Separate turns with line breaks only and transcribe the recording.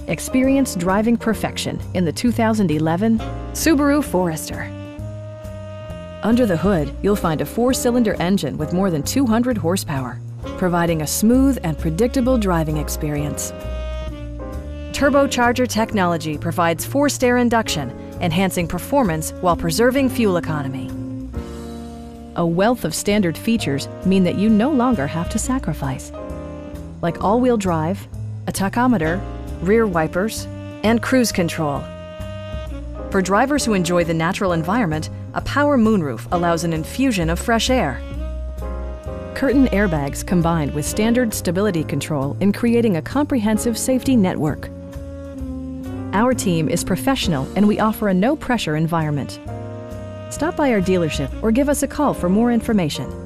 Experience driving perfection in the 2011 Subaru Forester. Under the hood, you'll find a 4-cylinder engine with more than 200 horsepower, providing a smooth and predictable driving experience. Turbocharger technology provides forced-air induction, enhancing performance while preserving fuel economy. A wealth of standard features mean that you no longer have to sacrifice, like all-wheel drive, a tachometer, rear wipers, and cruise control. For drivers who enjoy the natural environment, a power moonroof allows an infusion of fresh air. Curtain airbags combined with standard stability control in creating a comprehensive safety network. Our team is professional and we offer a no-pressure environment. Stop by our dealership or give us a call for more information.